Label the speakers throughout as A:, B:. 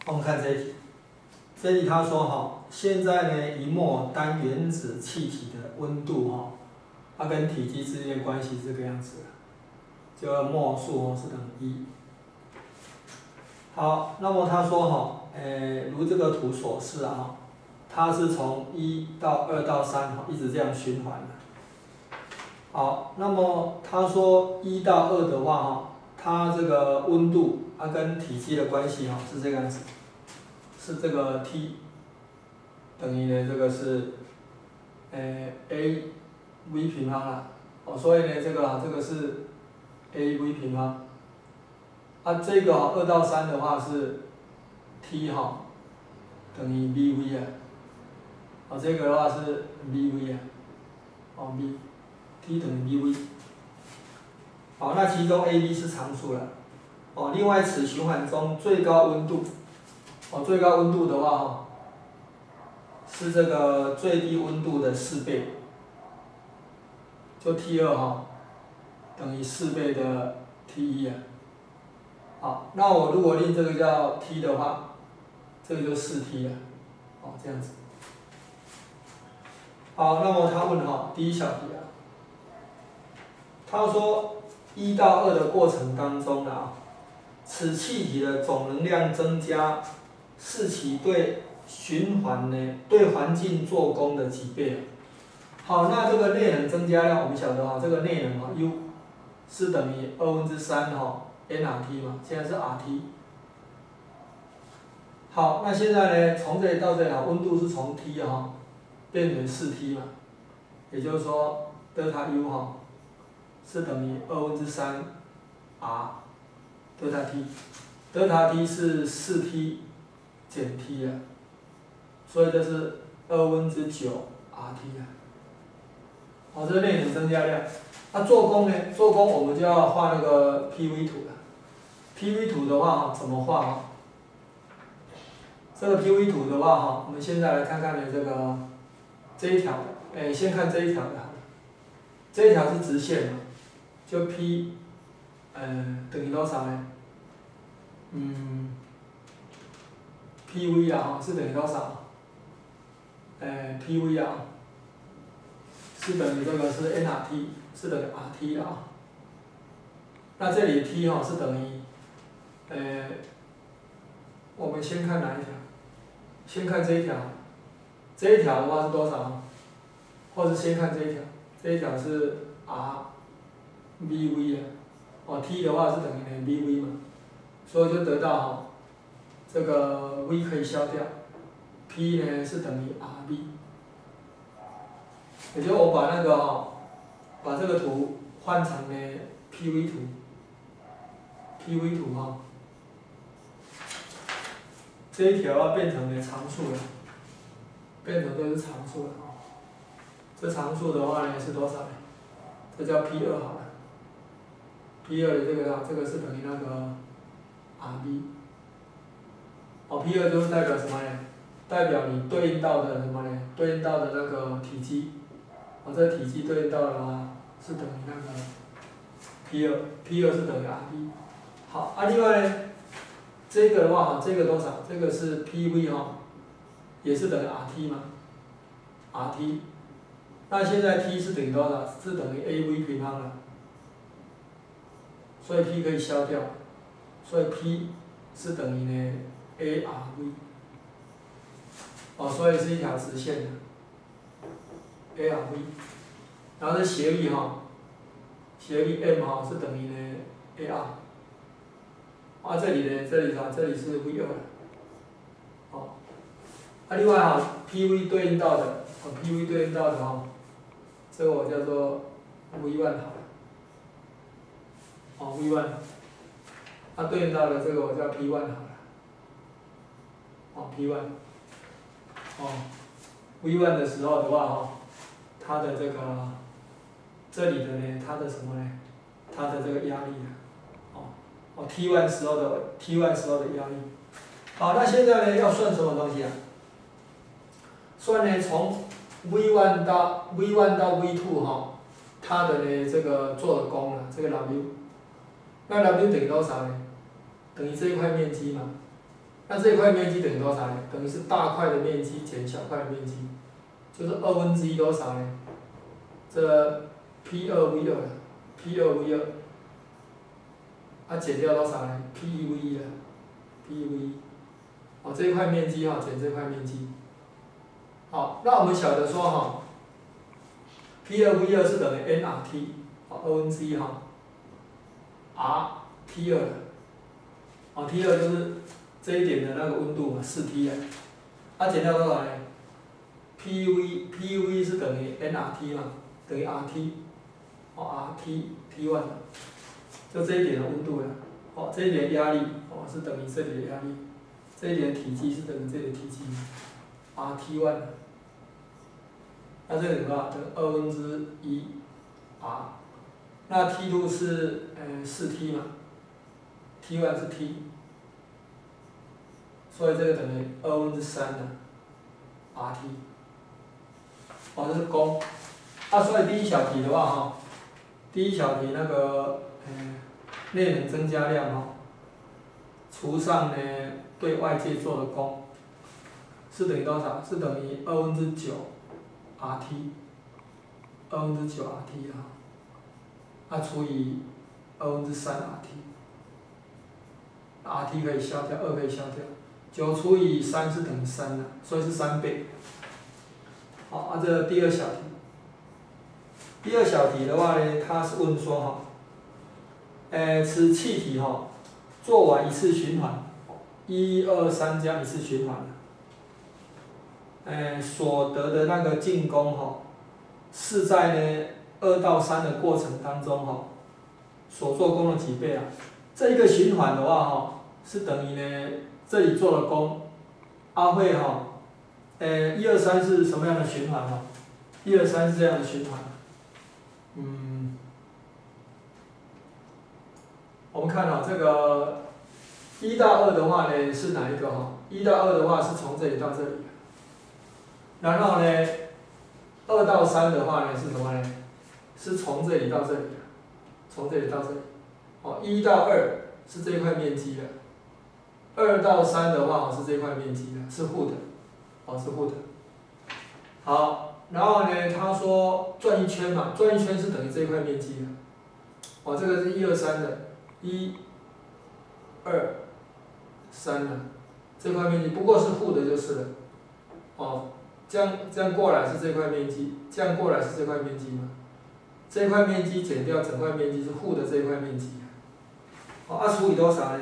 A: 我们看这一题，这一题他说哈，现在呢一末单原子气体的温度哈，它跟体积之间的关系是这个样子的，就末数是等于1。好，那么他说哈，如这个图所示啊，它是从1到2到3哈，一直这样循环的。好，那么他说1到2的话哈，它这个温度它跟体积的关系哈是这个样子，是这个 T 等于呢这个是a v 平方啦，所以呢这个是 a v 平方。这个2到3的话是 T 等于 Vv 啊，这个的话是 Vv 啊，V T 等于 Vv。好，那其中 AB 是常数了。另外此循环中最高温度，最高温度的话是这个最低温度的4倍，就 T2等于4倍的 T1 啊。好，那我如果令这个叫 T 的话，这个就4T 了，这样子。好，那么他问第一小题啊，他说1到2的过程当中此气体的总能量增加是其对循环对环境做功的几倍。好，那这个内能增加量我们晓得这个内能U 是等于3/2nRT 嘛，现在是 RT。好，那现在呢，从这里到这里温度是从 T 变成4T 嘛，也就是说德塔 U 是等于3/R 德塔 T， 德塔 T 是4T 减 T 所以这是9RT 这是内能增加量。那做功呢？做功我们就要画那个 PV 图了。PV 图的话怎么画这个 PV 图的话我们现在来看看这一条，先看这一条的好了。这一条是直线嘛，就 P， 等于多少呢？PV 是等于多少？PV 是等于这个是 nRT， 是等于 RT 的那这里的 T 是等于，我们先看哪一条？先看这一条，这一条的话是多少？或者先看这一条，这一条是 RVV T 的话是等于VV 嘛，所以就得到这个 V 可以消掉 ，P 呢是等于 RV， 也就是我把把这个图换成PV 图这一条要变成常数了，变成这是常数了这常数的话是多少呢？这叫 P2 好了。P2 的这个是等于那个 RV。P2 就是代表什么呢？代表你对应到的什么呢？对应到的那个体积。这个体积对应到的话是等于那个 P2 是等于 RV。好，另外呢，这个的话这个多少？这个是 PV 也是等于 RT 嘛 ，RT。那现在 T 是等于多少？是等于 AV 平方了，所以 P 可以消掉，所以 P 是等于ARV， 所以是一条直线的 ARV， 然后这斜率斜率 M 是等于AR， 这里呢，这里是 V2 了，另外PV 对应到的，PV 对应到的这个我叫做 V1 好了，V1， 它对应到的这个我叫 P1 好了，P1，V1 的时候的话它的这里的它的什么呢？它的这个压力T1 时候的压力。好，那现在呢要算什么东西算从 V1 到 V2 它的这个做的功这个 W， 那 W 等于多少呢？等于这一块面积嘛， 那这一块面积等于多少呢？等于是大块的面积减小块的面积，就是1/2多少呢？这 P2V2 啊减掉多少呢 ？P1V1 P1V1，哦这一块面积哈减这块面积。好，那我们晓得说哈 ，P2V2 是等于 nRT， 哦1/2哈 ，R T2， T2就是这一点的那个温度嘛，4T 啊，减掉多少呢 ？PV 是等于 nRT 嘛，等于 RT， T1， 就这一点的温度了，这一点压力，是等于这里的压力，这一点体积是等于这里的体积 ，RT1， 那这里多少？等于1/2 R， 那 T2 是4T 嘛 ，T1 是 T。所以这个等于3/2的 RT， 这是功。所以第一小题的话第一小题那个内能增加量除上呢对外界做的功，是等于多少？是等于9/2 RT， 9/2 RT 除以3/2 RT，RT 可以消掉，2可以消掉。9除以3是等于3的，所以是3倍。好，这第二小题。第二小题的话呢，它是问说此气体做完一次循环，1、2、3这样一次循环，所得的那个进功是在呢2到3的过程当中所做功的几倍啊？这一个循环的话是等于呢。这里做了功，会1、2、3是什么样的循环1、2、3是这样的循环。我们看这个1到2的话呢是哪一个1到2的话是从这里到这里，然后呢2到3的话呢是什么呢？是从这里到这里，从这里到这里。1到2是这一块面积的。2到3的话是这块面积的，是负的，是负的。好，然后呢，他说转一圈嘛，转一圈是等于这块面积的，这个是1、2、3的，1、2、3的这块面积，不过是负的就是了，这样过来是这块面积，这样过来是这块面积嘛，这块面积减掉整块面积是负的这块面积，除以多少呢？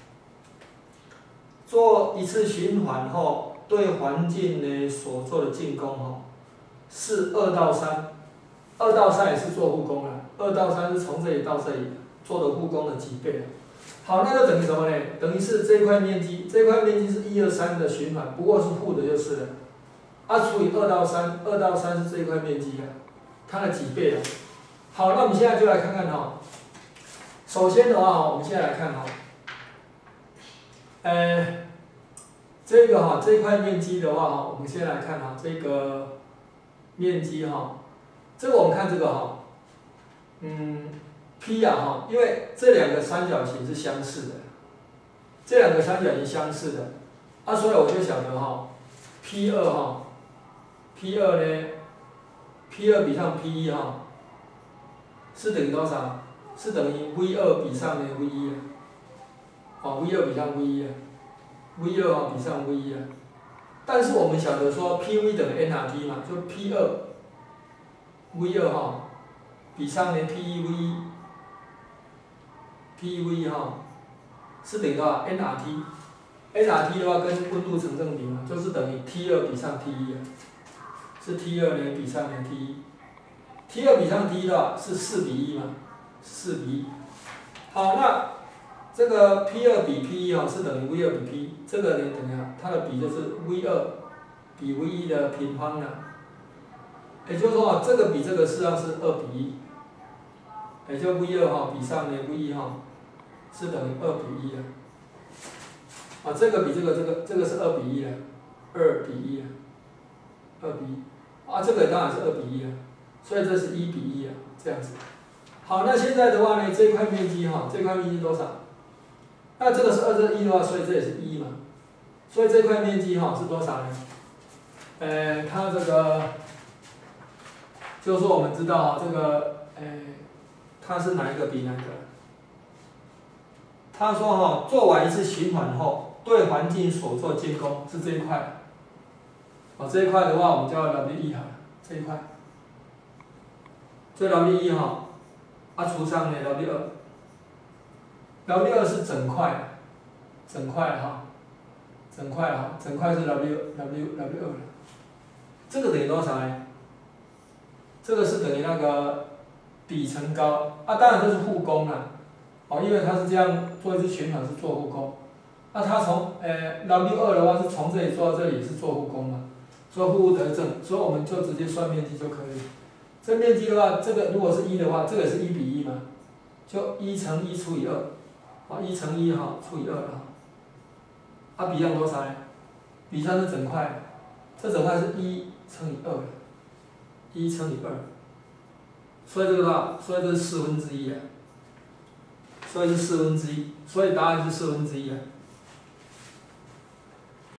A: 做一次循环后，对环境呢所做的进功是2到3，2到3也是做护功了，2到3是从这里到这里做的护功的几倍好，那就等于什么呢？等于是这块面积，这块面积是1、2、3的循环，不过是负的就是了。除以2到3，2到3是这一块面积它的几倍好，那我们现在就来看看首先的话我们现在来看这个这块面积的话我们先来看这个面积这个我们看这个P 因为这两个三角形是相似的，这两个三角形相似的，所以我就晓得P2 P2 呢 ，P2 比上 P1 是等于多少？是等于 V2 比上呢 V1 V2 比上 V1 V2 比上 V1 但是我们晓得说 PV 等于 nRT 嘛，就 P2 V2 比上呢 P1 V1 是等于多少 nRT 的话跟温度成正比嘛，就是等于 T2 比上 T1 是 T2 呢比上呢 T1，T2 比上 T1 的话是4比1嘛，4比1。好，那这个 P2 比 P1 是等于 V2 比 P， 这个呢等于它的比就是 V2 比 V1 的平方了。也就是说这个比这个实际上是2比1，也就 V2 比上呢 V1 是等于2比1的。这个比这个是2比1的，2比1的，2比1。这个当然是2比1了，所以这是1比1这样子。好，那现在的话呢，这块面积这块面积多少？那这个是2这1的话，所以这也是1嘛。 所以这块面积哈是多少呢？它这个就是说我们知道这个它是哪一个比哪个？他说哈，做完一次循环后，对环境所做监控是这一块。这一块的话，我们叫 W1 哈，这一块。这 W1 哈，除上呢 W2。W2 是整块，整块哈，整块是 W2了。这个等于多少呢？这个是等于那个底乘高当然这是护工啦。因为它是这样做一次循环是做护工，那它从W2的话是从这里做到这里也是做护工嘛，做护得正，所以我们就直接算面积就可以。这面积的话，这个如果是1的话，这个也是1:1嘛，就1乘1除以2，1乘1除以2比上多少呢？比上是整块，这整块是1乘以2，1乘以2，所以这个的话，所以这是1/4啊。所以是1/4，所以答案是1/4啊。